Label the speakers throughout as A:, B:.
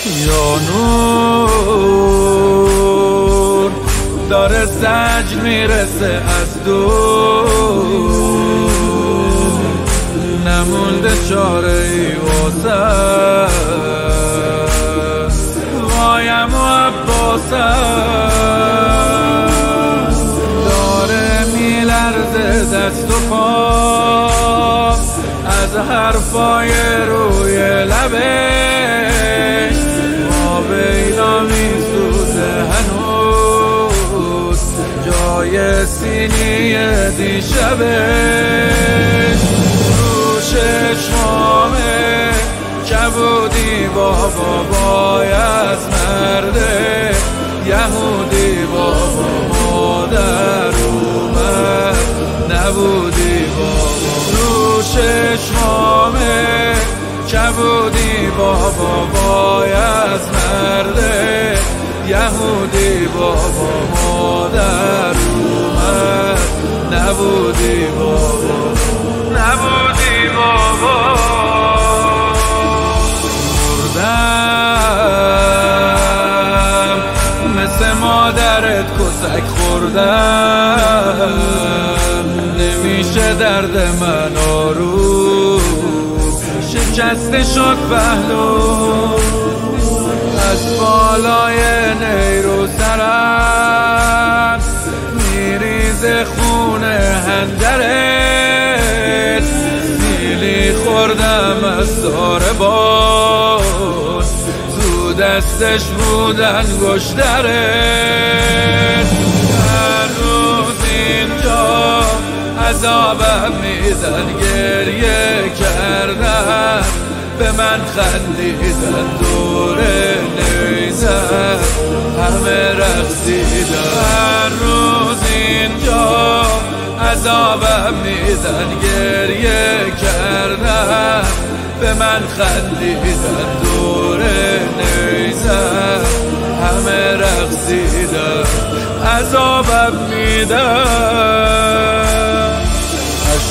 A: یا نور داره زجر میرسه از دور، نمونده چاره ای واسه وایم و عباسم، داره میلرزه دست و پا از حرفای روی لبش، ما بینا میسوزه هنوز جای سینی دیشبش، رو چشمامه کبودی بابا باید مرده یهودی بابا مادر اومد نبودی بابا، رو چشمامه کبودی بابا باید مرده یهودی بابا مادر اومد نبودی بابا نبودی بابا، مردم مثل مادرت کسک خوردم، نمیشه درد من آروم، شکسته شد پهلو از بالای نیرو سرم، میریزه خونه هنجرت، سیلی خوردم از ساربان تو دستش بودن گشترت، هر روز اینجا عذابم میدن گریه کردن، به من خندیدن دور نیزن همه رقصیدن، هر روز اینجا عذابم میدن گریه کردن، به من خندیدن دور نیزن همه رقصیدن، عذابم میدن از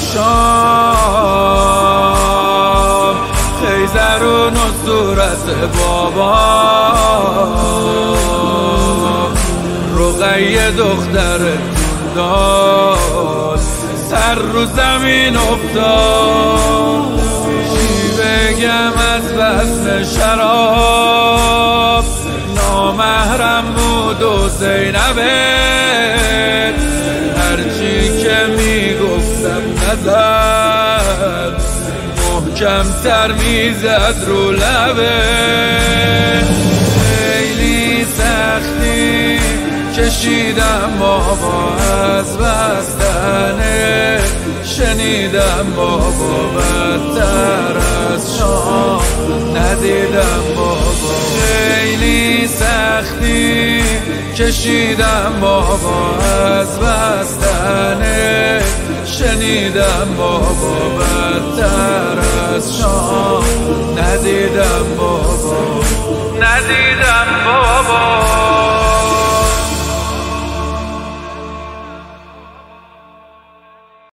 A: شام خیزرون و صورت بابا، رقیه دختر داد سر رو زمین افتاد، چی بگم از وزن شراب، نامحرم بود و زینبت، هرچی که میگفتم نزد محکم تر میزد رو لبه، خیلی سختی کشیدم بابا از بستنه، شنیدم بابا بدتر از شام ندیدم بابا، خیلی سختی کشیدم بابا از بستنه، شنیدم بابا بدتر از شام ندیدم